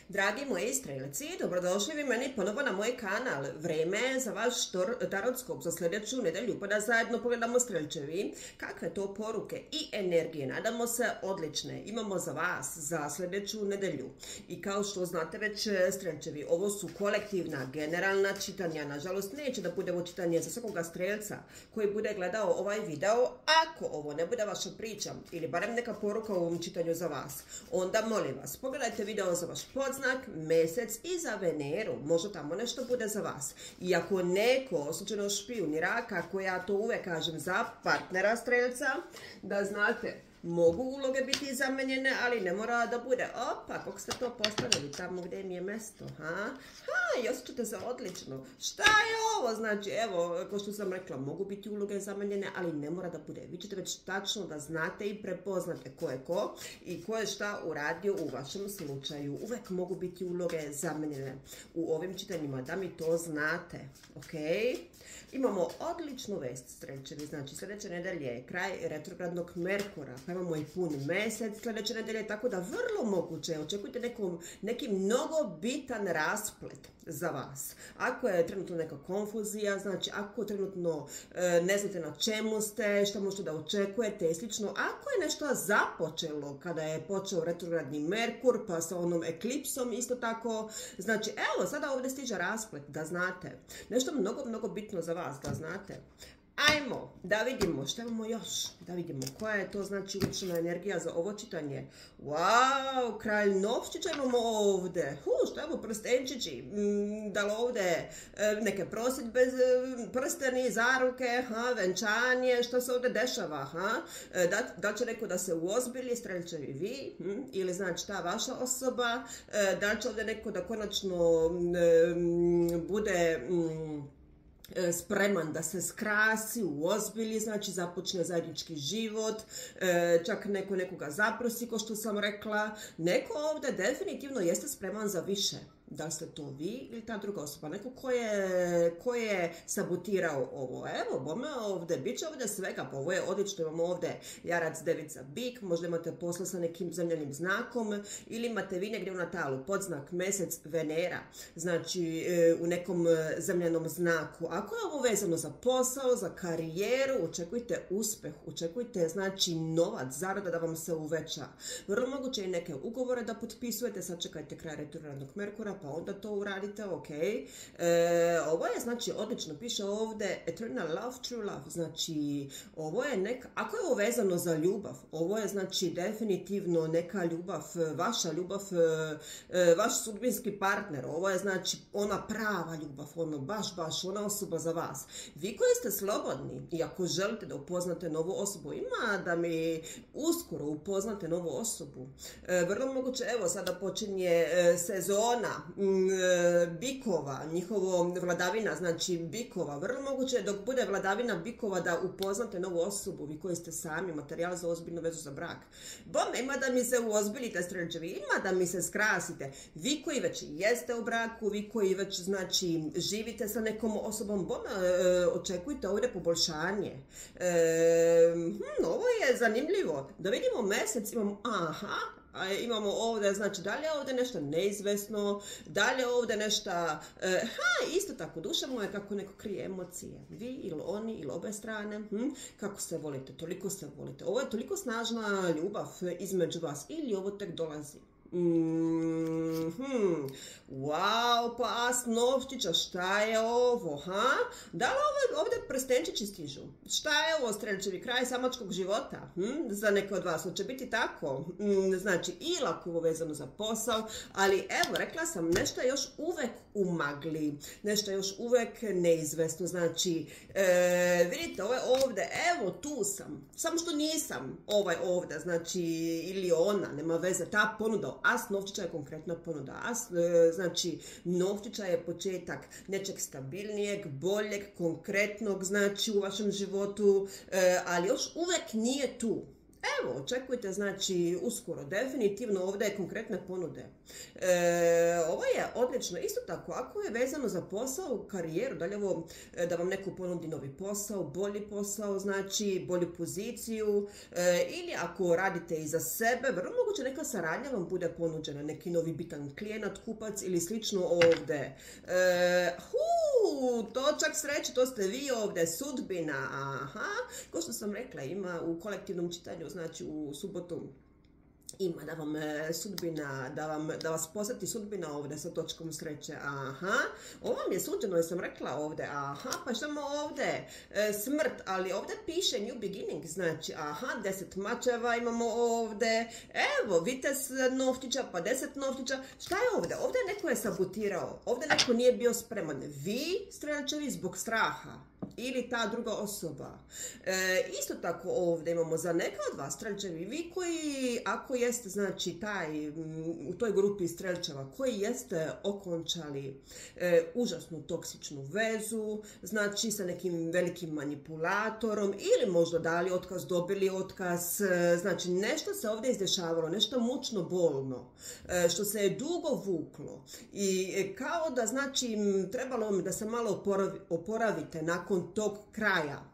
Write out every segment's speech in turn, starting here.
Dragi moji strelci, dobrodošli vi meni ponovo na moj kanal. Vreme je za vaš tarotskop za sljedeću nedelju, pa da zajedno pogledamo, strelčevi, kakve to poruke i energije, nadamo se, odlične, imamo za vas za sljedeću nedelju. I kao što znate već, strelčevi, ovo su kolektivna, generalna čitanja. Nažalost, neće da bude ovo čitanje za svakoga strelca koji bude gledao ovaj video. Ako ovo ne bude vaša priča ili barem neka poruka u ovom čitanju za vas, onda molim vas, pogledajte video za vaš podznak, mjesec i za Veneru. Možda tamo nešto bude za vas. I ako neko slučajno špijunira, kako ja to uvek kažem za partnera strelca, da znate, mogu uloge biti zamenjene, ali ne mora da bude. Opa, kako ste to postavili tamo gdje mi je mjesto, i osjećate se odlično. Šta je ovo? Znači, evo, kao što sam rekla, mogu biti uloge zamenjene, ali ne mora da bude. Vi ćete već tačno da znate i prepoznate ko je ko i ko je šta uradio u vašem slučaju. Uvek mogu biti uloge zamenjene u ovim čitanjima, da mi to znate, ok? Imamo odličnu vest, strelčevi, znači sljedeće nedelje je kraj retrogradnog Merkura, pa imamo i pun mjesec sljedeće nedelje, tako da vrlo moguće očekujte neki mnogo bitan rasplet za vas. Ako je trenutno neka konfuzija, znači ako trenutno ne znate na čemu ste, što možete da očekujete i slično, ako je nešto započelo kada je počeo retrogradni Merkur, pa sa onom eklipsom isto tako, znači evo sada ovdje stiže rasplet, da znate. Nešto mnogo bitno za vas, da znate. Ajmo da vidimo što imamo još, da vidimo koja je to znači učena energija za ovo čitanje. Wow, kralj novčića imamo ovdje. Što je ovo, prstenčići, da li ovdje neke prosjedbe, prsteni, zaruke, venčanje, što se ovdje dešava, da li će neko da se uozbilji, strelčevi, vi, ili znači ta vaša osoba, da li će ovdje neko da konačno bude spreman da se skrasi, uozbilji, znači započne zajednički život, čak neko nekoga zaprosi, kao što sam rekla. Neko ovdje definitivno jeste spreman za više. Da li ste to vi ili ta druga osoba? Neko ko je sabotirao ovo. Evo, bome ovdje, bit će ovdje svega, pa ovo je odlično. Imamo ovdje jarac, devica, bik, možda imate posla sa nekim zemljanim znakom ili imate vi negdje u natalu podznak, mjesec, Venera, znači u nekom zemljanom znaku. Ako je ovo vezano za posao, za karijeru, očekujte uspeh, očekujte znači novac, zarada da vam se uveća. Vrlo moguće i neke ugovore da potpisujete, sačekajte kraj retrogradnog Merkura, pa onda to uradite, ok. Ovo je, znači, odlično, piše ovdje eternal love, true love, znači, ovo je ako je ovo vezano za ljubav, ovo je, znači, definitivno neka ljubav, vaša ljubav, vaš sudbinski partner, ovo je, znači, ona prava ljubav, ono, baš, ona osoba za vas. Vi koji ste slobodni i ako želite da upoznate novu osobu, ima da mi uskoro upoznate novu osobu. Vrlo moguće, evo, sada počinje sezona bikova, njihovo vladavina, znači bikova. Vrlo moguće dok bude vladavina bikova da upoznate novu osobu, vi koji ste sami, materijal za ozbiljnu vezu za brak. Bome, ima da mi se uozbiljite, strelčevi, ima da mi se skrasite. Vi koji već jeste u braku, vi koji već, znači, živite sa nekom osobom, bome, očekujte ovdje poboljšanje. Ovo je zanimljivo. Da vidimo mjesec, imamo, imamo ovdje, znači, da li je ovdje nešto neizvesno, da li je ovdje nešto, isto tako, duša moja kako neko krije emocije, vi ili oni ili obe strane, kako se volite, toliko se volite, ovo je toliko snažna ljubav između vas ili ovo tek dolazi. Wow, pa as novčića, šta je ovo, Da li ovdje prstenčići stižu? Šta je ovo, strelčevi, kraj samačkog života? Za neke od vas, hoće biti tako? Znači, i lako ovo vezano za posao, ali evo, rekla sam, nešto je još uvek u magli, nešto je još uvek neizvesno, znači, vidite, ovo je ovdje, evo, tu sam, samo što nisam ovdje, znači, ili ona, nema veze, ta ponuda, as novčića je konkretna ponuda, znači novčića je početak nečeg stabilnijeg, boljeg, konkretnog, znači u vašem životu, ali još uvek nije tu. Evo, očekujte, znači, uskoro, definitivno ovdje je konkretne ponude. Ovo je odlično, isto tako, ako je vezano za posao, karijeru, da li je ovo da vam neko ponudi novi posao, bolji posao, znači, bolju poziciju, ili ako radite i za sebe, vrlo moguće neka saradnja vam bude ponuđena, neki novi bitan klijenat, kupac ili slično ovdje. Točak sreće, to ste vi ovdje, sudbina, aha, kao što sam rekla, ima u kolektivnom čitanju, znači u subotu, ima da vam sudbina, da vas posjeti sudbina ovdje sa točkom sreće, aha, ovo vam je suđeno, jer sam rekla ovdje, aha, pa što imamo ovdje, smrt, ali ovdje piše new beginning, znači, aha, 10 mačeva imamo ovdje, evo, vitez novčića, pa 10 novčića, šta je ovdje? Ovdje neko je sabotirao, ovdje neko nije bio spreman, vi, strelčevi, zbog straha, ili ta druga osoba. Isto tako ovdje imamo za neka od vas, strelčevi, vi koji, ako jeste, znači, u toj grupi strelčeva, koji jeste okončali užasnu toksičnu vezu, znači sa nekim velikim manipulatorom, ili možda dali otkaz, dobili otkaz, znači nešto se ovdje izdešavalo, nešto mučno bolno, što se je dugo vuklo i kao da, znači, trebalo mi da se malo oporavite nakon tog kraja.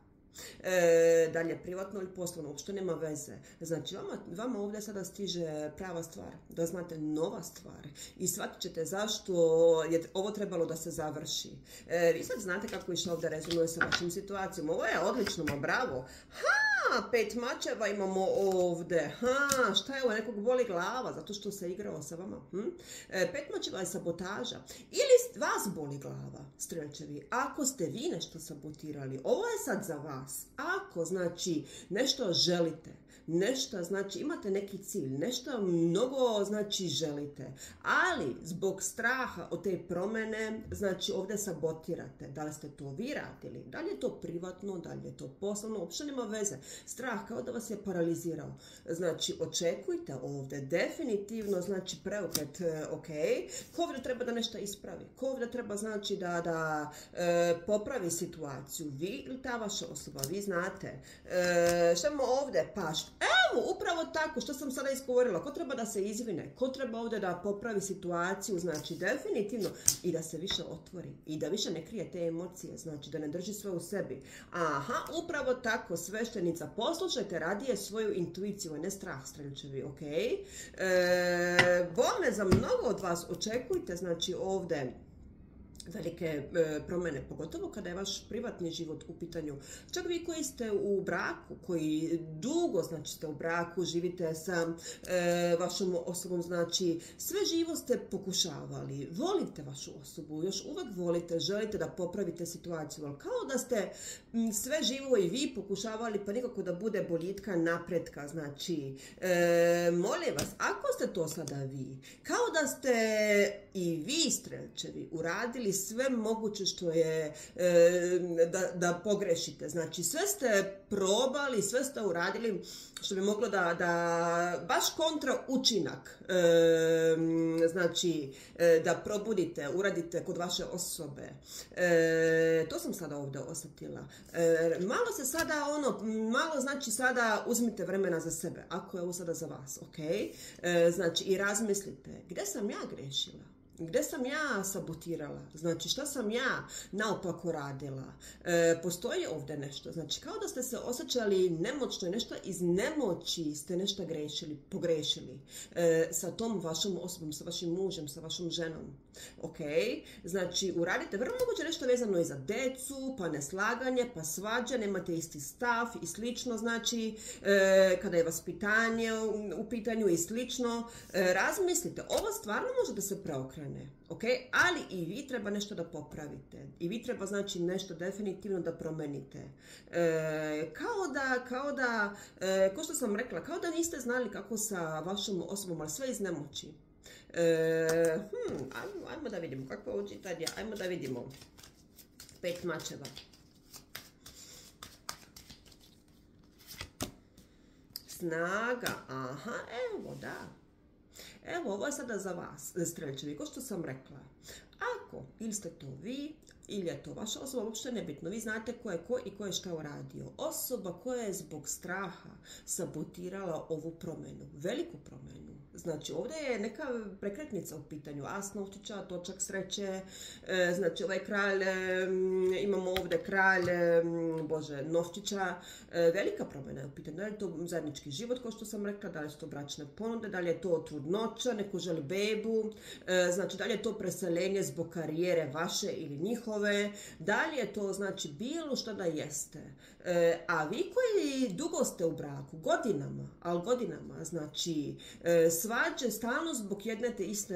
Dalje, privatno ili poslovno, uopšte nema veze. Znači, vama ovdje sada stiže prava stvar, da znate nova stvar i shvatit ćete zašto je ovo trebalo da se završi. Vi sad znate kako išlo ovdje rezonuje sa vašim situacijom. Ovo je odlično, ma bravo. 5 mačeva imamo ovdje. Šta je ovo, nekog boli glava zato što se igrao sa vama. 5 mačeva je sabotaža. Ili vas boli glava, strelčevi, ako ste vi nešto sabotirali. Ovo je sad za vas. Ako, znači, nešto želite, nešto, znači, imate neki cilj, nešto mnogo, znači, želite, ali zbog straha od te promjene, znači, ovdje sabotirate. Da li ste to vi radili? Da li je to privatno, da li je to poslovno, uopšte nema veze. Strah kao da vas je paralizirao. Znači, očekujte ovdje definitivno, znači, preokret, ok. Ko ovdje treba da nešto ispravi? Ko ovdje treba, znači, da popravi situaciju? Vi ili ta vaša osoba? Vi znate. Šta imamo ovdje? Pašt. Evo, upravo tako, što sam sada izgovorila. Ko treba da se izvine? Ko treba ovdje da popravi situaciju? Znači, definitivno. I da se više otvori. I da više ne krije te emocije. Znači, da ne drži sve u sebi. Aha, upravo tako, sveštenica. Poslušajte radije svoju intuiciju, a ne strah, strelčevi, ok? Bome, za mnogo od vas očekujte, znači, ovdje velike promjene, pogotovo kada je vaš privatni život u pitanju. Čak vi koji ste u braku, koji dugo, znači, ste u braku, živite sa vašom osobom, znači, sve živo ste pokušavali, volite vašu osobu, još uvek volite, želite da popravite situaciju, ali kao da ste sve živo i vi pokušavali, pa nikako da bude boljitka, napretka, znači, molim vas, ako ste to sada vi, kao da ste i vi, strelčevi, uradili sve moguće što je da pogrešite. Znači, sve ste probali, sve ste uradili što bi moglo da baš kontra učinak, znači, da probudite, uradite kod vaše osobe. To sam sada ovdje osjetila. Malo se sada, malo, znači, sada uzmite vremena za sebe, ako je ovo sada za vas, ok? Znači, i razmislite, gdje sam ja grešila? Gdje sam ja sabotirala? Znači, šta sam ja naopako radila? Postoji ovdje nešto. Znači, kao da ste se osjećali nemoćno i nešto iz nemoći ste nešto pogrešili sa tom vašom osobom, sa vašim mužem, sa vašom ženom. Ok? Znači, uradite vrlo moguće nešto vezano i za decu, pa neslaganje, pa svađa, nemate isti stav i slično, znači, kada je vaspitanje u pitanju i slično. Razmislite, ovo stvarno može da se preokrene. Okay? Ali i vi treba nešto da popravite. I vi treba, znači, nešto definitivno da promenite. Kao što sam rekla, kao da niste znali kako sa vašom osobom, ali sve iz nemoći. Ajmo da vidimo kako je ovo čitanje. Ajmo da vidimo. 5 mačeva. Snaga. Aha, evo, da. Evo, ovo je sada za vas, strelčevi, kao što sam rekla. Ako, ili ste to vi, ili je to vaša osoba, uopšte nebitno. Vi znate ko je ko i ko je šta uradio. Osoba koja je zbog straha sabotirala ovu promjenu, veliku promjenu. Znači, ovdje je neka prekretnica u pitanju. As novčića, točak sreće, znači ovaj kralj, imamo ovdje kralj, novčića, velika promjena je u pitanju. Da li je to zajednički život, kao što sam rekla, da li su to bračne ponude, da li je to trudnoća, neko želi bebu, znači da li je to preseljenje zbog karijere vaše ili njihove, da li je to znači bilo što da jeste. A vi koji dugo ste u braku, godinama, znači svađe stalno zbog jedne te iste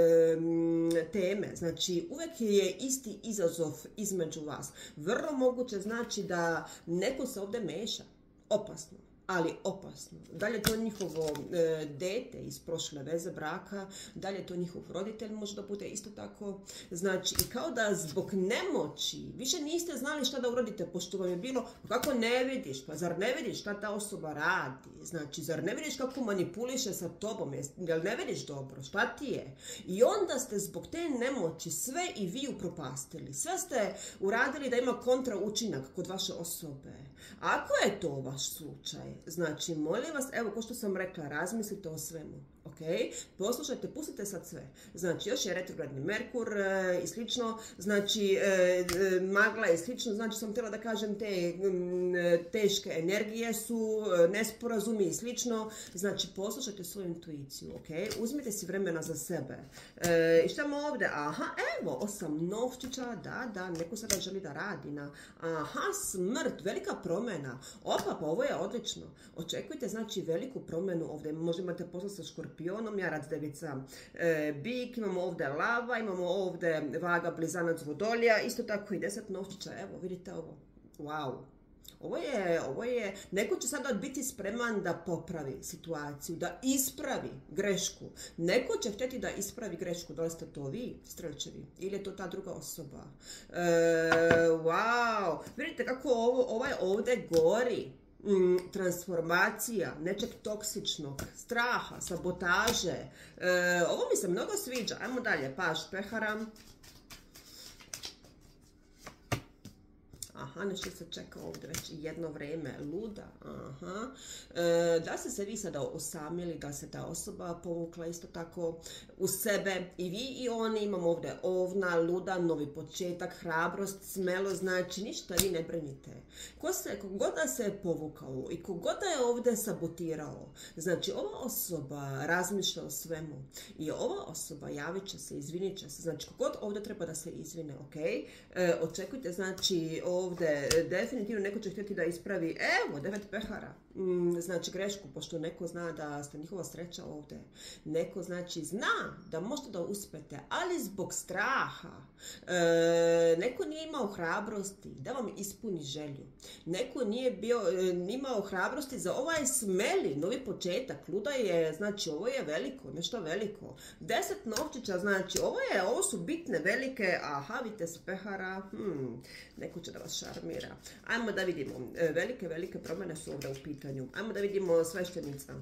teme, znači uvijek je isti izazov između vas. Vrlo moguće znači da neko se ovdje meša, opasno. Ali opasno. Da li je to njihovo dete iz prošle veze braka, da li je to njihov roditelj, možda bude isto tako. Znači, i kao da zbog nemoći više niste znali šta da uradite, pošto vam je bilo, kako ne vidiš, pa zar ne vidiš šta ta osoba radi? Znači, zar ne vidiš kako manipuliše sa tobom, jel ne vidiš dobro, šta ti je? I onda ste zbog te nemoći sve i vi upropastili. Sve ste uradili da ima kontra učinak kod vaše osobe. Ako je to vaš slučaj, znači, molim vas, evo, ko što sam rekla, razmislite o svemu, ok? Poslušajte, pustite sad sve. Znači, još je retrogradni Merkur i slično, znači, magla i slično, znači, sam htjela da kažem, te teške energije su, nesporazumi i slično, znači, poslušajte svoju intuiciju, ok? Uzmite si vremena za sebe. I šta imamo ovdje? Aha, evo, 8 novčića, da, neko sada želi da radi na, aha, smrt, velika promjena. Opa, pa ovo je odlično. Očekujte, znači, veliku promjenu ovdje. Možda imate posla sa škorpionom, jarac, devica, bik, imamo ovdje lava, imamo ovdje vaga, blizanac, vodolija, isto tako i 10 novčića. Evo, vidite ovo. Wow. Ovo je, neko će sada biti spreman da popravi situaciju, da ispravi grešku. Neko će htjeti da ispravi grešku, da li ste to vi, strelčevi, ili je to ta druga osoba. Wow, vidite kako ovaj ovdje gori. Transformacija, nečeg toksičnog, straha, sabotaže. Ovo mi se mnogo sviđa. Ajmo dalje, paž pehara. Aha, nešto se čeka ovdje već jedno vrijeme, luda, aha. Da ste se vi sada osamili, da se ta osoba povukla isto tako u sebe, i vi i oni, imamo ovdje ovna, luda, novi početak, hrabrost, smelo, znači ništa vi ne brinite. Kogod da se je povukao i kogod da je ovdje sabotirao, znači ova osoba razmišlja o svemu i ova osoba javit će se, izvinit će se, znači kogod ovdje treba da se izvine, ok? Očekujte, znači ovdje definitivno neko će htjeti da ispravi, evo, 9 pehara, znači grešku, pošto neko zna da ste njihova sreća ovdje. Neko znači zna da možete da uspete, ali zbog straha. Neko nije imao hrabrosti da vam ispuni želju. Neko nije imao hrabrosti za ovaj smeli novi početak. Luda je, znači ovo je veliko, nešto veliko. 10 novčića, znači ovo su bitne, velike, aha, vidite s pehara, neko će da vas šarmira. Ajmo da vidimo, velike promjene su ovdje u pitanju. Ajmo da vidimo sveštenica.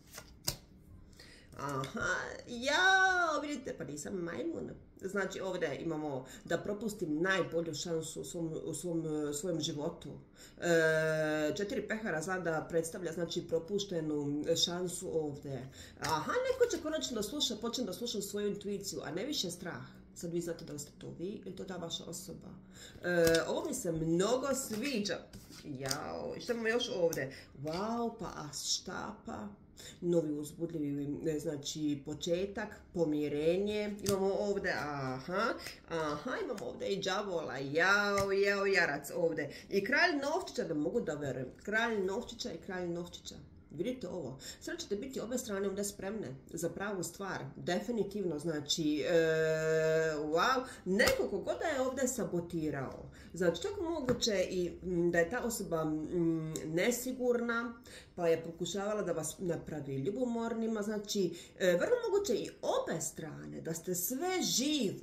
Aha, jao, vidite, pa nisam majmun. Znači ovdje imamo da propustim najbolju šansu u svojem životu. 4 pehara sada predstavlja, znači, propuštenu šansu ovdje. Aha, neko će konačno da sluša, počne da sluša svoju intuiciju, a ne više strah. Sad vi znate da li ste to vi ili to ta vaša osoba. Ovo mi se mnogo sviđa. Jao, što imamo još ovdje? Wow, pa as štapa. Novi uzbudljivi, znači, početak, pomirenje. Imamo ovdje, imamo ovdje i đavola, jao, jarac ovdje. I kralj novčića, da mogu da verujem. Kralj novčića i kralj novčića. Vidite ovo, sad ćete biti obje strane ovdje spremne za pravu stvar, definitivno, znači, wow, neko kogod da je ovdje sabotirao, znači čak moguće i da je ta osoba nesigurna, pa je pokušavala da vas napravi ljubomornima, znači, vrlo moguće i obje strane, da ste sve živo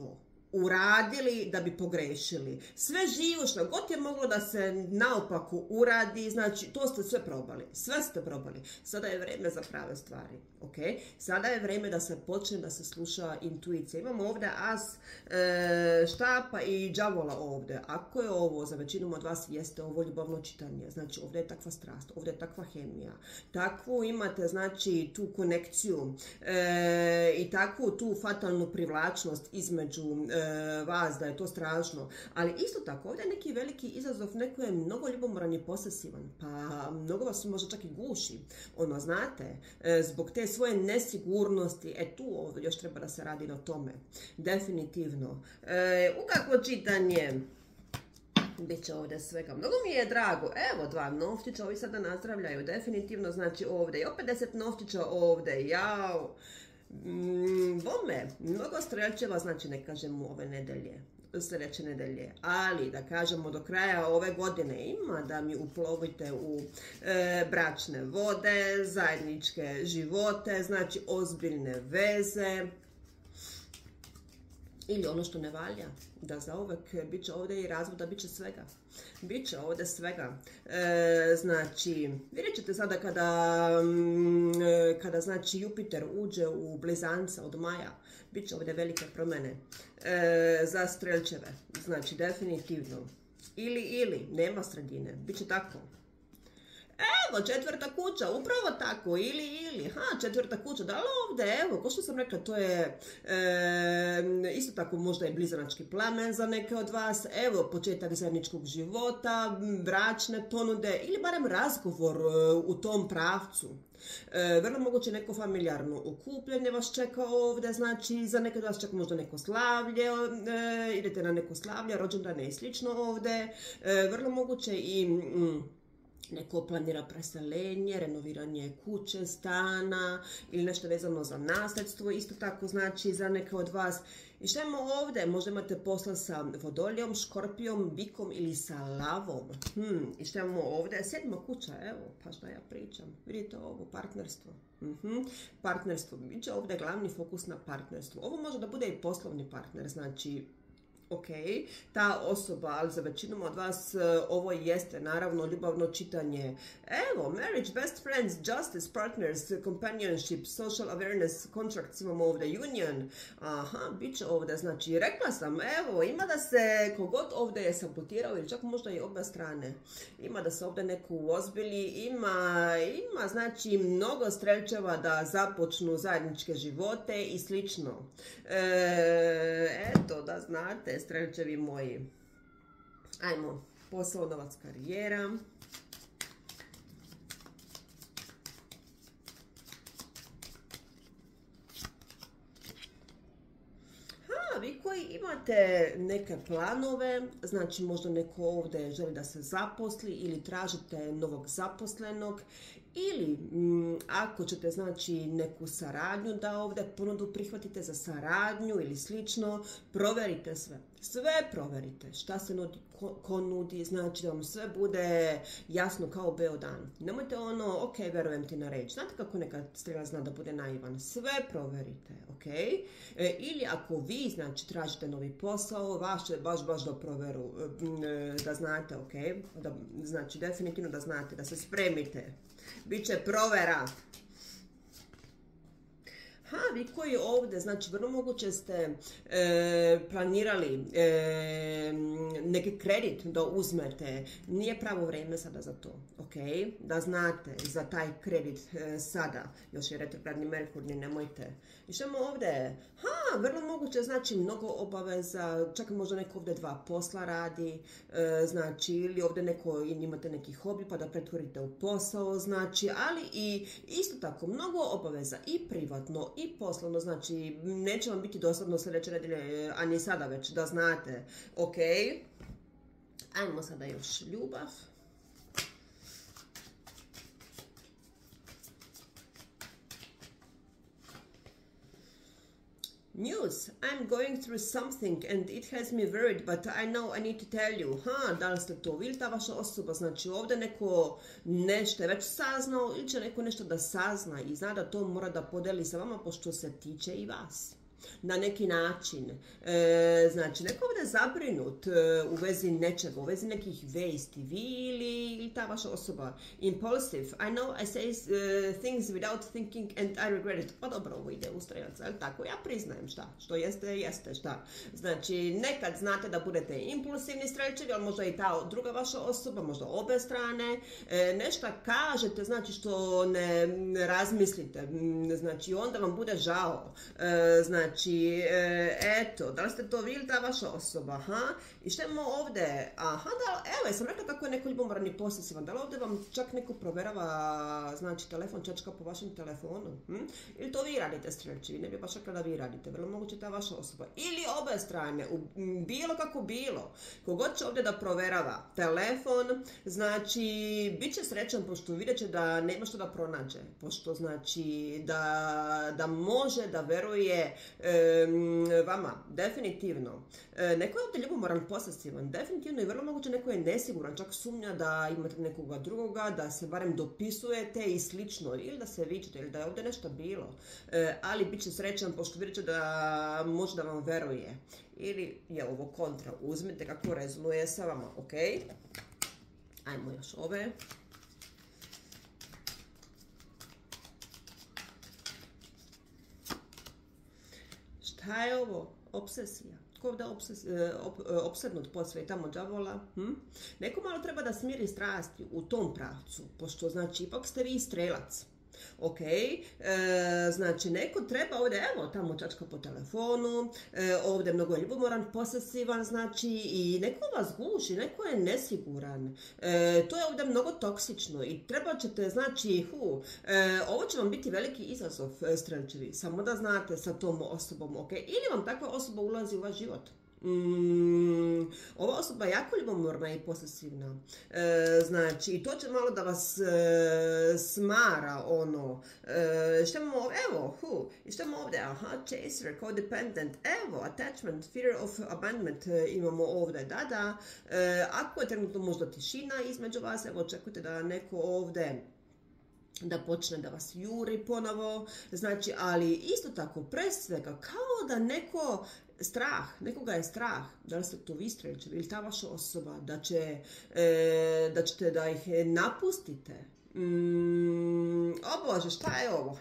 uradili da bi pogrešili. Sve živo što god je moglo da se naopako uradi, znači to ste sve probali. Sve ste probali. Sada je vreme za prave stvari. Okay? Sada je vreme da se počne da se sluša intuicija. Imamo ovdje as štapa i đavola ovdje. Ako je ovo, za većinom od vas jeste ovo ljubavno čitanje. Znači ovdje je takva strast, ovdje je takva hemija. Takvu imate, znači, tu konekciju i takvu tu fatalnu privlačnost između vas, da je to strašno. Ali isto tako, ovdje je neki veliki izazov, neko je mnogo ljubomoran i posesivan, pa mnogo vas možda čak i guši. Ono, znate, zbog te svoje nesigurnosti, tu ovdje još treba da se radi na tome. Definitivno. Ukakvo čitanje? Biće ovdje svega. Mnogo mi je drago. Evo, 2 novčića, ovi sada nazdravljaju. Definitivno, znači ovdje. I opet 10 novčića ovdje. Jao. Bome, mnogo strelčeva, znači ne kažemo ove nedelje, sljedeće nedelje, ali da kažemo do kraja ove godine ima da mi uplovite u bračne vode, zajedničke živote, znači ozbiljne veze, ili ono što ne valja, da zauvek bit će ovdje i razvoda, bit će svega. Biće ovdje svega. Znači, vidjet ćete sada kada znači Jupiter uđe u blizanca od maja, bit će ovdje velike promjene za strelčeve. Znači, definitivno. Ili, nema sredine. Biće tako. Evo, 4. kuća, upravo tako, ili, 4. kuća, da li ovdje, evo, ko što sam rekla, to je isto tako možda i blizanački plamen za neke od vas, evo, početak zajedničkog života, bračne ponude, ili barem razgovor u tom pravcu. Vrlo moguće neko familijarno okupljanje vas čeka ovdje, znači za neke od vas čeka možda neko slavlje, idete na neko slavlje, rođendane i slično ovdje, vrlo moguće i neko planira preseljenje, renoviranje kuće, stana ili nešto vezano za nasljedstvo, isto tako znači za neke od vas. I što imamo ovdje? Možda imate posla sa Vodolijom, Škorpijom, Bikom ili sa Lavom. I što imamo ovdje? 7. kuća, evo, pa šta ja pričam. Vidite ovo, partnerstvo. Partnerstvo. Biće ovdje glavni fokus na partnerstvo. Ovo može da bude i poslovni partner, znači ok, ta osoba, ali za većinom od vas ovo jeste naravno ljubavno čitanje. Evo, marriage, best friends, justice, partners, companionship, social awareness, contracts imamo ovdje, union. Aha, bit će ovdje, znači rekla sam, evo, ima da se kogod ovdje je sabotirao ili čak možda i oba strane. Ima da se ovdje neko uozbilji, ima znači mnogo strelčeva da započnu zajedničke živote i slično. Eto, da znate, strelčevi moji. Ajmo, posao, novac, karijera. Vi koji imate neke planove, znači možda neko ovdje želi da se zaposli ili tražite novog zaposlenog, ili ako ćete znači neku saradnju da ovdje ponudu prihvatite za saradnju ili slično, proverite sve. Sve proverite. Šta se nudi, ko nudi, znači da vam sve bude jasno kao beo dan. Nemojte ono, ok, verujem ti na reč. Znate kako neka strela zna da bude naivan? Sve proverite, ok? Ili ako vi, znači, tražite novi posao, vas će baš da proveru, da znate, ok? Da, znači, definitivno da znate, da se spremite. Biće provera. Vi koji ovdje, znači vrlo moguće ste planirali neki kredit da uzmete, nije pravo vrijeme sada za to, ok? Da znate za taj kredit sada, još je retrogradni Merkurni, nemojte. I što imamo ovdje? Vrlo moguće, znači mnogo obaveza, čak možda neko ovdje 2 posla radi, znači ili ovdje neko, imate neki hobi pa da pretvorite u posao, znači, ali i isto tako mnogo obaveza i privatno i poslovno, znači neće vam biti dosadno sljedeće nedelje, a ni sada već, da znate, ok? Ajmo sada još ljubav. News. I'm going through something and it has me worried, but I know I need to tell you. Da li ste to vi ili ta vaša osoba? Znači ovdje neko nešto je već saznao ili će neko nešto da sazna i zna da to mora da podeli sa vama pošto se tiče i vas. na neki način. Znači, neko ovdje je zabrinut u vezi nečega, u vezi nekih vesti, vi ili ta vaša osoba. Impulsive. I know I say things without thinking and I regret it. Pa dobro, ovo ide u strelaca, ali tako? Ja priznajem što jeste, šta. Znači, nekad znate da budete impulsivni strelčevi, ali možda i ta druga vaša osoba, možda obe strane, nešto kažete, znači što ne razmislite, znači onda vam bude žao. Znači, eto, da li ste to vi ili ta vaša osoba, aha, i što imamo ovdje, aha, da, evo, ja sam rekla kako je neko ljubomoran i posesivan, da li ovdje vam čak neko provjerava, znači, telefon čačka po vašem telefonu, ili to vi radite strelčivi, ne bi baš rekla da vi radite, vrlo moguće ta vaša osoba, ili obe strane, bilo kako bilo, kogod će ovdje da provjerava telefon, znači, bit će srećan pošto vidjet će da nema što da pronađe, pošto znači da može da veruje vama, definitivno. Neko je ovdje ljubomoran, posesivan, definitivno i vrlo moguće neko je nesiguran, čak sumnja da imate nekoga drugoga, da se barem dopisujete i slično, ili da se vičete, ili da je ovdje nešto bilo, ali bit će srećan pošto vidjet će da može da vam veruje. Ili je ovo kontra, uzmite kako rezonuje sa vama, ok? Ajmo još ove. Šta je ovo? Obsesija. Ko ovdje opsednut posve tamo đavola? Neko malo treba da smiri strasti u tom pravcu, pošto znači ipak ste vi strelac. Ok, znači neko treba ovdje, evo tamo čačka po telefonu, ovdje mnogo je ljubomoran, posesivan, znači i neko vas guši, neko je nesiguran, to je ovdje mnogo toksično i treba ćete, znači, ovo će vam biti veliki izazov, strelčevi, samo da znate sa tom osobom, ok, ili vam takva osoba ulazi u vaš život. Ova osoba je jako ljubomorna i posesivna, znači i to će malo da vas smara, ono, što imamo, evo, i što imamo ovdje, aha, chaser, codependent, evo, attachment, fear of abandonment imamo ovdje, da, ako je trenutno možda tišina između vas, evo, očekujte da neko ovdje da počne da vas juri ponovo, znači, ali isto tako, pre svega, kao da nekoga je strah, da li ste to vi strelčevi ili ta vaša osoba, da ćete da ih napustite. O Bože, šta je ovo,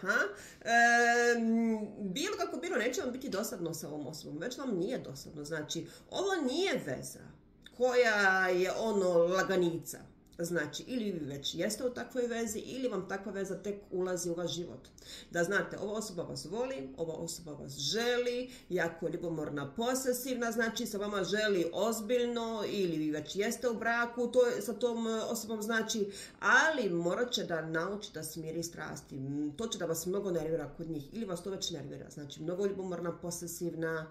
bilo kako bilo, neće vam biti dosadno sa ovom osobom, već vam nije dosadno, znači, ovo nije veza koja je laganica. Znači, ili vi već jeste u takvoj vezi, ili vam takva veza tek ulazi u vaš život. Da znate, ova osoba vas voli, ova osoba vas želi, jako je ljubomorna, posesivna, znači sa vama želi ozbiljno, ili vi već jeste u braku sa tom osobom, znači, ali morat će da nauči da smiri strasti. To će da vas mnogo nervira kod njih, ili vas to već nervira, znači, mnogo ljubomorna, posesivna,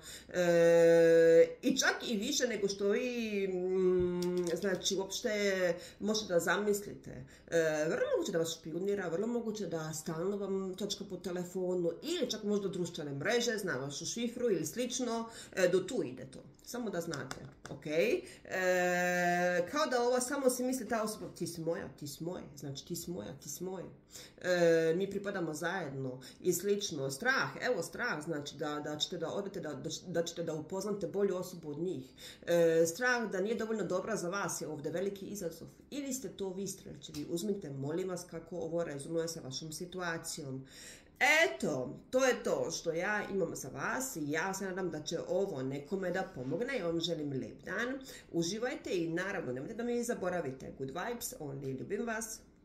i čak i više nego što vi, znači, uopšte možete da zamislite. Vrlo moguće da vas špijunira, vrlo moguće da stalno vam točka po telefonu ili čak možda društvene mreže, zna vašu šifru ili slično, do tu ide to. Samo da znate, ok? Kao da ovo samo si misli ta osoba, ti si moja, znači ti si moja, ti si moje. Mi pripadamo zajedno i slično. Strah, evo strah, znači da ćete da odete, da ćete da upoznate bolju osobu od njih. Strah da nije dovoljno dobra za vas je ovdje veliki izazov. Ili ste to vi strelčevi, uzmite, molim vas, kako ovo rezonuje sa vašom situacijom. Eto, to je to što ja imam za vas i ja se nadam da će ovo nekome da pomogne. Ja vam želim lijep dan, uživajte i naravno nemojte da mi zaboravite. Good vibes, only, ljubim vas.